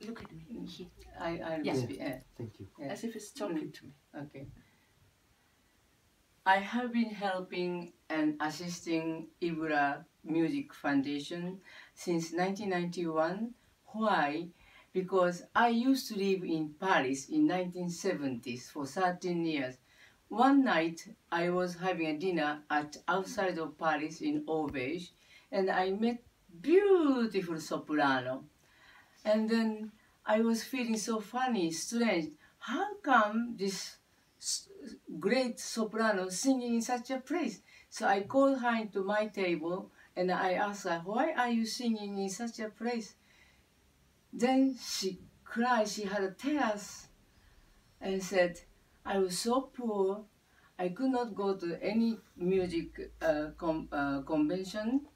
look at me. He, I'll Yes. speak. Thank you. Yeah. as if he's talking to me. Okay. I have been helping and assisting Ibra Music Foundation since 1991. Why? Because I used to live in Paris in 1970s for 13 years. One night I was having a dinner at outside of Paris in Auberge, and I met beautiful soprano. And then I was feeling so funny, strange. How come this great soprano singing in such a place? So I called her into my table and I asked her, why are you singing in such a place? Then she cried, she had tears and said, I was so poor, I could not go to any music convention,